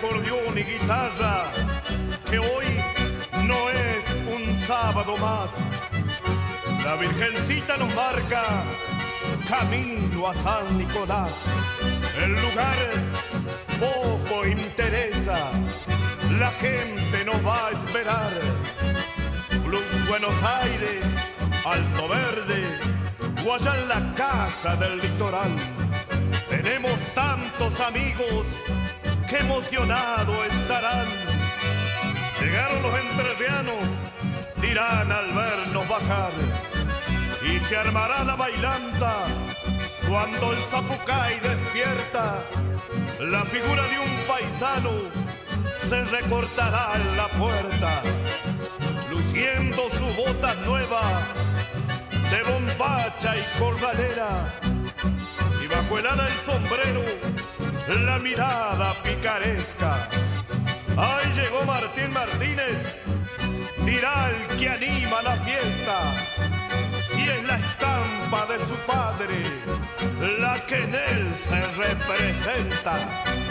acordeón y guitarra, que hoy no es un sábado más. La Virgencita nos marca camino a San Nicolás. El lugar poco interesa, la gente nos va a esperar. Club Buenos Aires, Alto Verde, o allá en la casa del litoral. Tenemos tantos amigos que emocionados estarán. Llegaron los entrerrianos, dirán al vernos bajar, y se armará la bailanta cuando el Zapucay despierta. La figura de un paisano se recortará en la puerta, luciendo su bota nueva de bombacha y corralera, y bajo el ala el sombrero, la mirada picaresca. Ahí llegó Martín Martínez, dirá el que anima la fiesta, si es la estampa de su padre la que en él se representa.